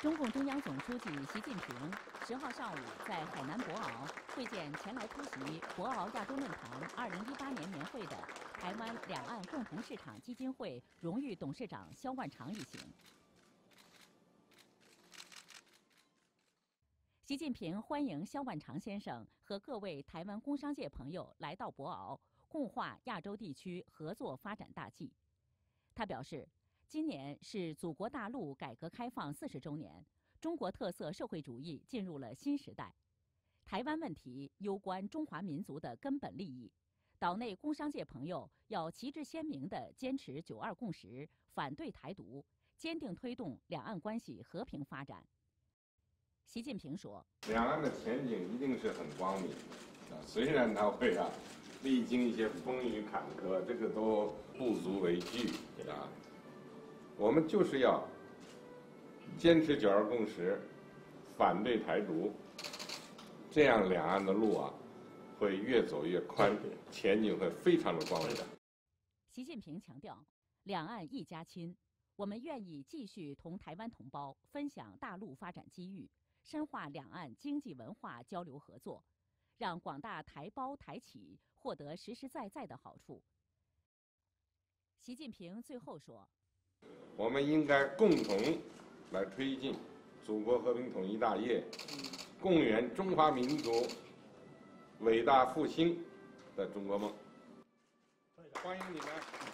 中共中央总书记习近平10号上午在海南博鳌会见前来出席博鳌亚洲论坛2018年年会的台湾两岸共同市场基金会荣誉董事长萧万长一行。习近平欢迎萧万长先生和各位台湾工商界朋友来到博鳌，共话亚洲地区合作发展大计。他表示，今年是祖国大陆改革开放40周年，中国特色社会主义进入了新时代。台湾问题攸关中华民族的根本利益，岛内工商界朋友要旗帜鲜明地坚持9·2共识，反对台独，坚定推动两岸关系和平发展。习近平说：“ 两岸的前景一定是很光明的，虽然它会历经一些风雨坎坷，这个都不足为惧啊。我们就是要坚持9·2共识，反对台独，这样两岸的路会越走越宽，前景会非常的光明的。” 习近平强调，两岸一家亲，我们愿意继续同台湾同胞分享大陆发展机遇，深化两岸经济文化交流合作，让广大台胞台企获得实实在在的好处。习近平最后说：“ 我们应该共同来推进祖国和平统一大业，共圆中华民族伟大复兴的中国梦。”欢迎你们。